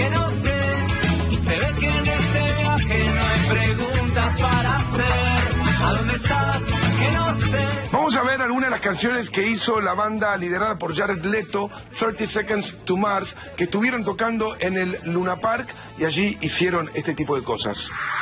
que no sé. Se ve que en este viaje no hay preguntas para hacer. ¿A dónde estás? Que no sé. Vamos a ver algunas de las canciones que hizo la banda liderada por Jared Leto, 30 Seconds to Mars, que estuvieron tocando en el Luna Park y allí hicieron este tipo de cosas.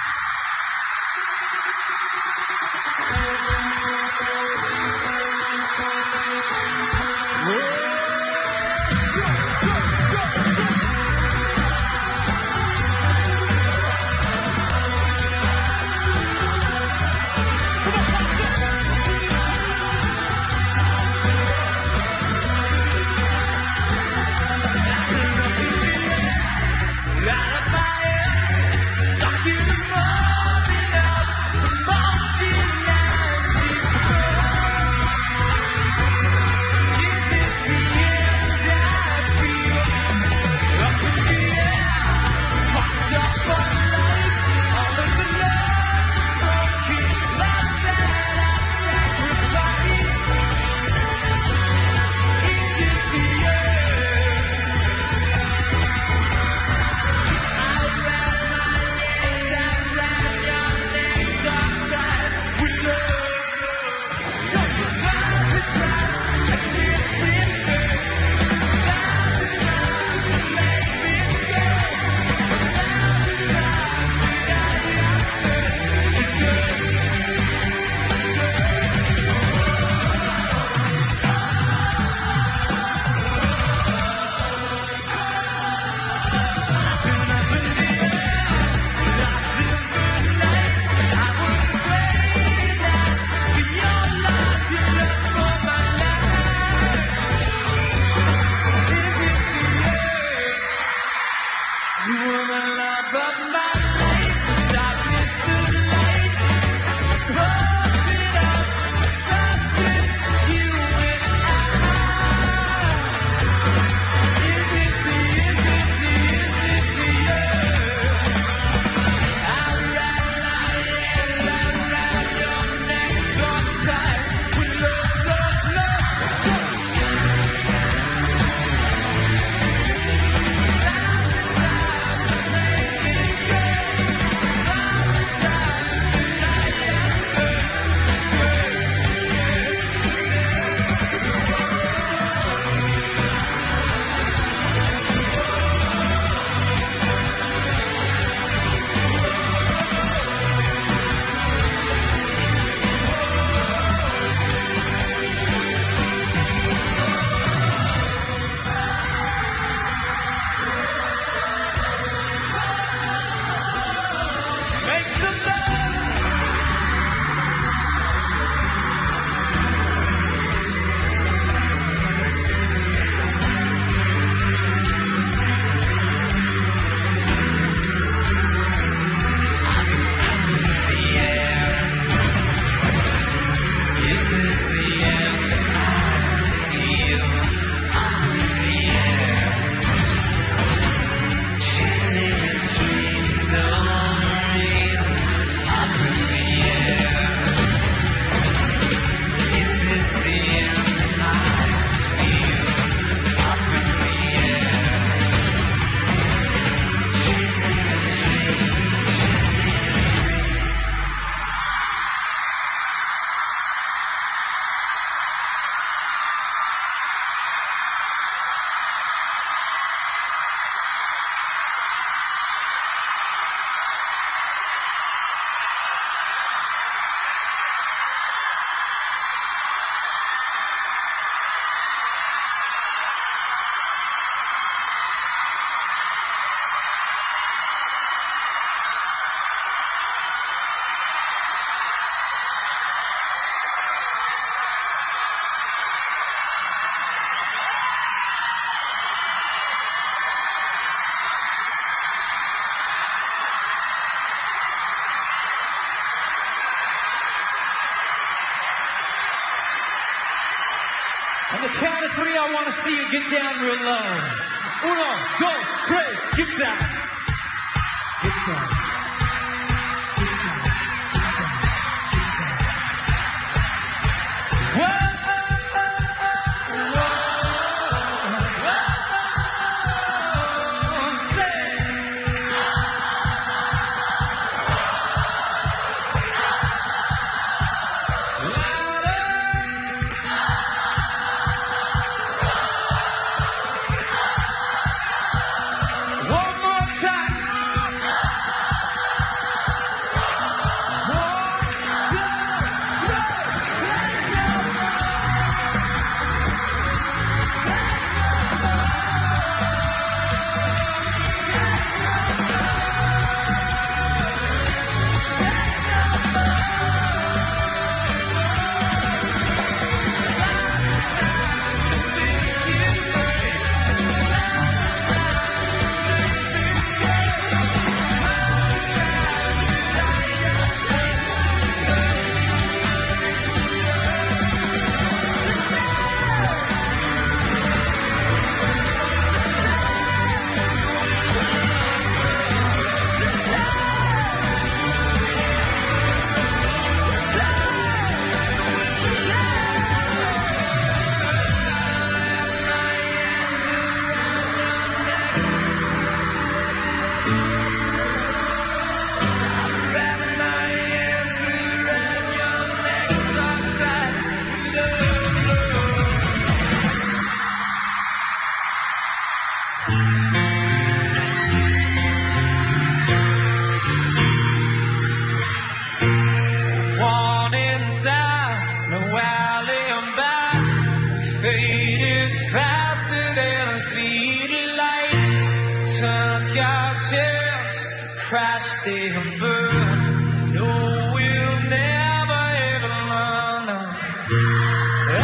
On the count of three, I want to see you get down real low. Uno, dos, tres, get down. Get down. Get down. Get down. Whoa, whoa, whoa, whoa, take our chance, crash, stay and burn. No, we'll never ever learn. I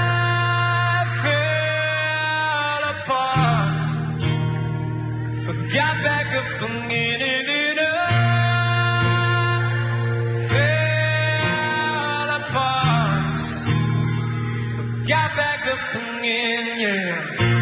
fell apart, but got back up again. Fell apart, but got back up again, yeah.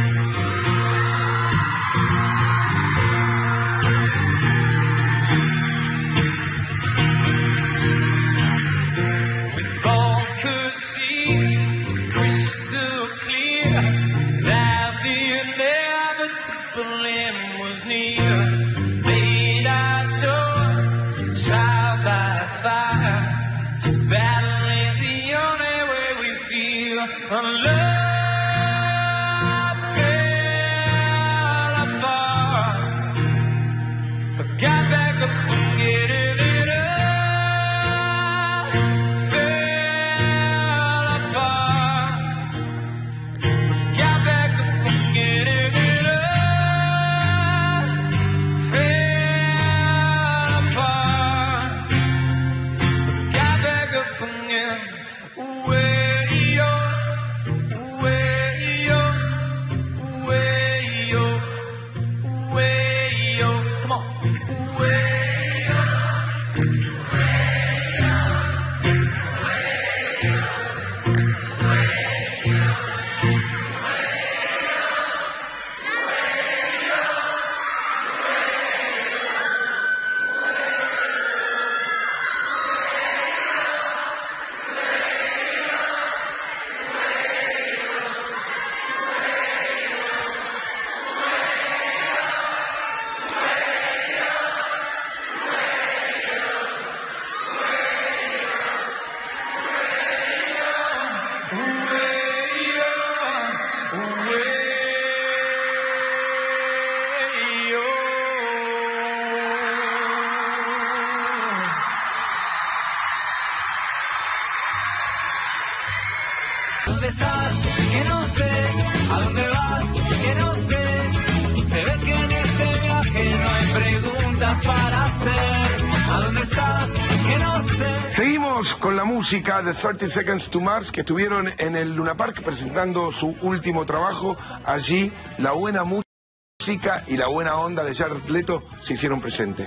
¿Dónde estás? Que no sé. ¿A dónde vas? Que no sé. Se ve que en este viaje no hay preguntas para hacer. ¿A dónde estás? Que no sé. Seguimos con la música de 30 Seconds to Mars, que estuvieron en el Luna Park presentando su último trabajo. Allí la buena música y la buena onda de Jared Leto se hicieron presente.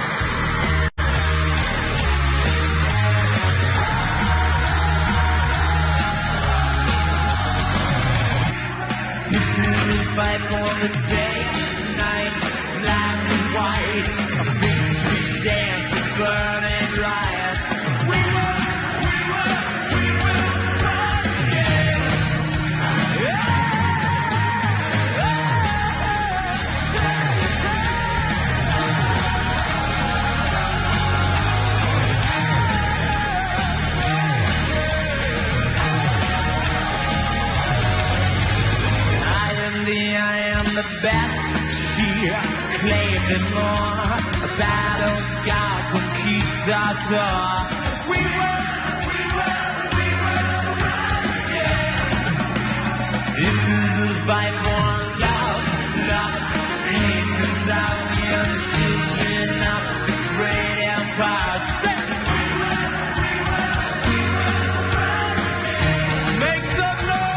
Fight for the day and night, black and white, a big street dance, a burning riot. We will rock again. I am the best, she claimed it more. A battle scout conquistador. We will rock again. This is a fight for love, hate Italian children of the great empire. Make some noise.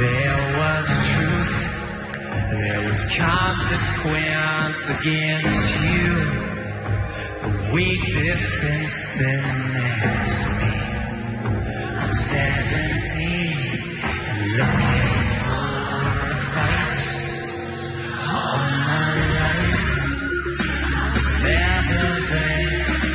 There was truth, there was consequence against you. A weak defense that makes me. I'm 17 and looking for a fight all my life. Never been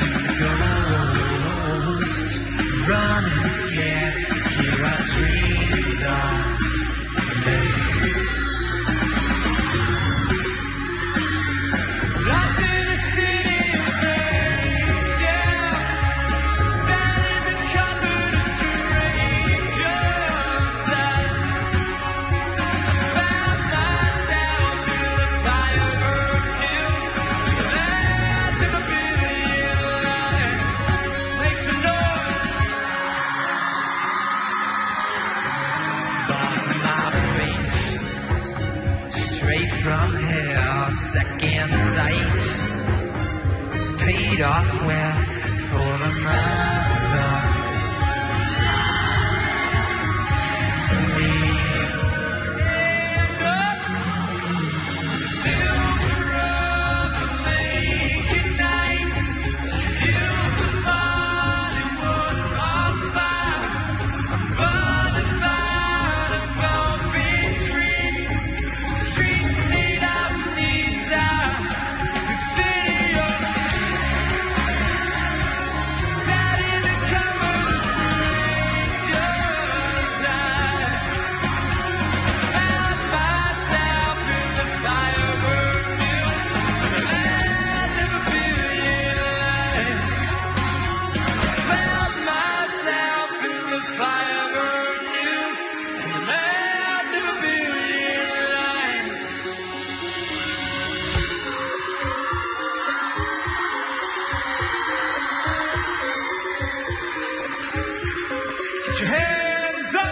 ghost, running scared. Here our dreams are made. Lost in a city of grace, yeah. Standing in the cupboard of strangers. I found myself in a fire burning. That's a billion lives. Make some noise. Straight from hell, second sight. Straight off where for the mother. Silver of the lake night. Silver morning was on fire. Burning by the golden trees. Streets made of desire. The city of that in the cover of strangers. I found myself in the fire burning. The land of a billion lives. Found myself in the fire burning. The land of a billion lives. Get your hands up!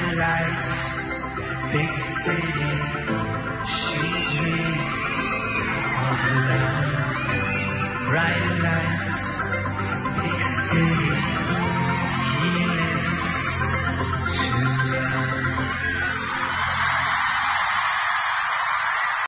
lights, big